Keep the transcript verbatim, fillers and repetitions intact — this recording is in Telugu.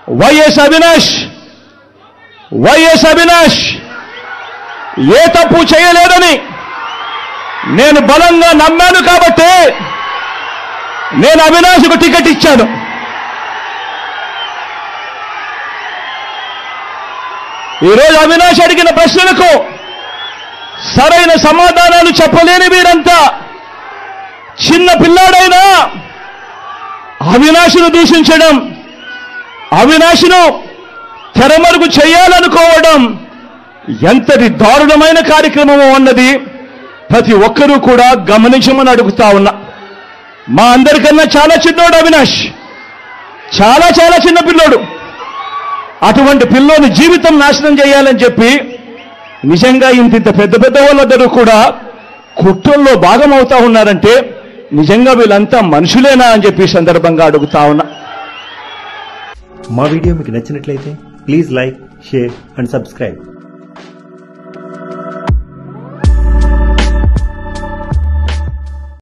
వైఎస్ అవినాష్ వైఎస్ అవినాష్ ఏ తప్పు చేయలేదని నేను బలంగా నమ్మాను కాబట్టి నేను అవినాష్కు టికెట్ ఇచ్చాను. ఈరోజు అవినాష్ అడిగిన ప్రశ్నలకు సరైన సమాధానాలు చెప్పలేని వీరంతా చిన్న పిల్లాడైనా అవినాష్ను దూషించడం, అవినాష్ను తెరమరుగు చేయాలనుకోవడం ఎంతటి దారుణమైన కార్యక్రమం అన్నది ప్రతి ఒక్కరూ కూడా గమనించమని అడుగుతా ఉన్నా. మా అందరికన్నా చాలా చిన్నోడు అవినాష్, చాలా చాలా చిన్న పిల్లోడు. అటువంటి పిల్లోని జీవితం నాశనం చేయాలని చెప్పి నిజంగా ఇంత ఇంత పెద్ద పెద్ద వాళ్ళందరూ కూడా కుట్రల్లో భాగం అవుతా ఉన్నారంటే నిజంగా వీళ్ళంతా మనుషులేనా అని చెప్పి సందర్భంగా అడుగుతా ఉన్నా. మా వీడియో మీకు నచ్చినట్లయితే please like, share and subscribe.